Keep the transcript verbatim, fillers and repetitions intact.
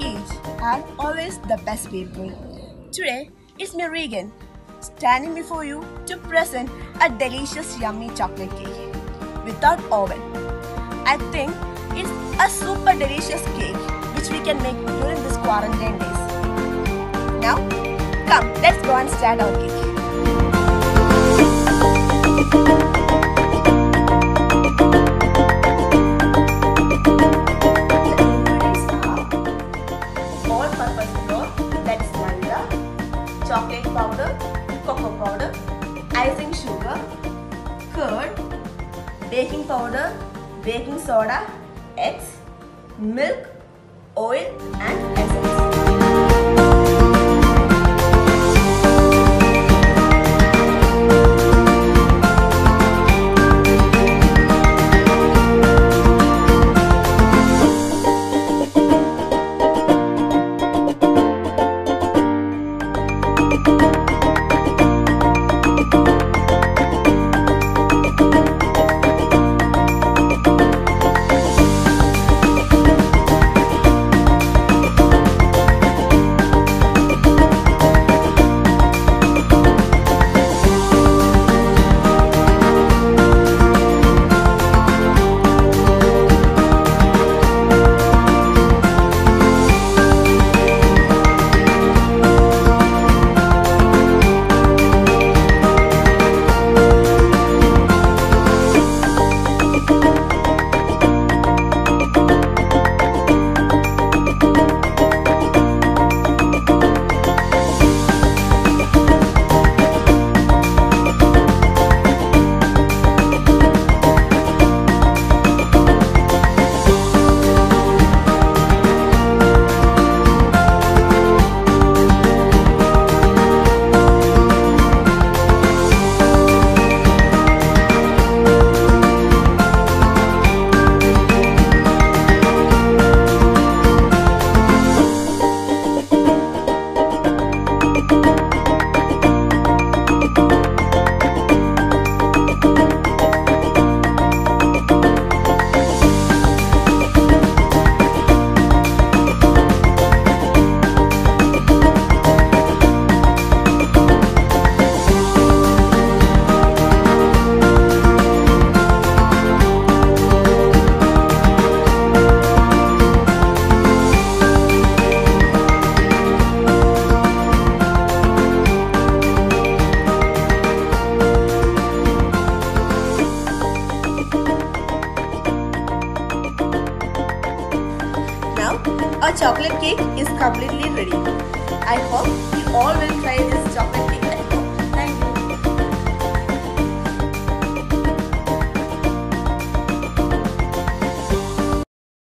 each are always the best people. Today, it's me Regan, standing before you to present a delicious yummy chocolate cake without oven. I think it's a super delicious cake which we can make during this quarantine days. Now, come, let's go and start our cake. All-purpose flour, that's vanilla, chocolate powder, cocoa powder, icing sugar, curd, baking powder, baking soda, eggs, milk, oil and essence. Now, our chocolate cake is completely ready. I hope you all will try this